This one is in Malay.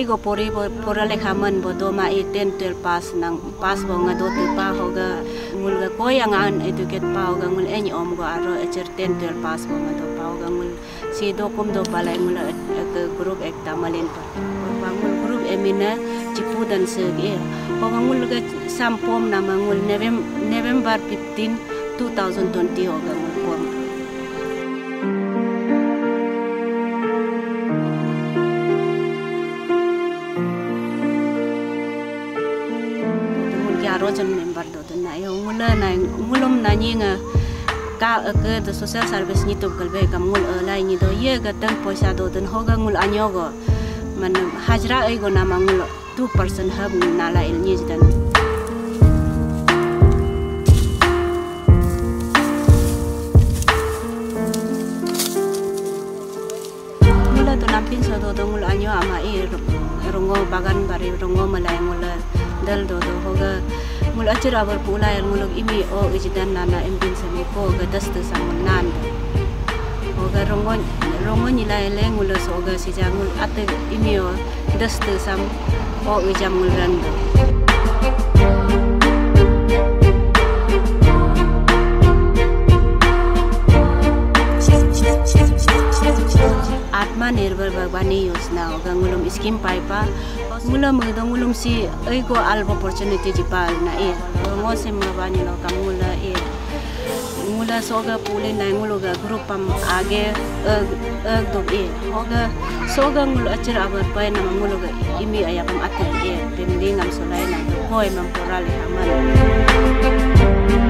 go pora lekha man bodo ma 10 12 pass bo nga do tu pa hoga ngul ga ko yang an educate pa hoga ngul eny om go aro echer 10 12 pass bo nga do pa hoga ngul si do kum do balai ngul group ekta malin pa ngul group emina cipu dan sege hoga ngul ga sampom nama ngul November 15 2020 hoga ngul pom rojan member do na yo ngulum na nyinga ka ke the social service ni to galbe kam ngul lai ni do ye ga tang poisa do den hoga ngul anyogo man hajra ai go na mangul 2% hab na la il ni dan ngula to nampin so do ngul anyo ama i rongo bagan bari rongo malai ngul dal do hoga mul ajar abar pula yang muluk imi o ijidan nana embin sami ko ga dastu sang nan hoga rongo nila ele ngul so ga si jangul ate imi o dastu sam o ijam mul rando Atma Nirbhar Bhagwani Yojana hoga ngulum scheme paipa ngulum ngulum si ai go albo opportunity jipal na e ngo se mabani no kamula e ngula soga pule na nguluga group am age do e hoga soga ngul achira abar pai na nguluga imi ayakam atte e pending am solai na hoy mam porale haman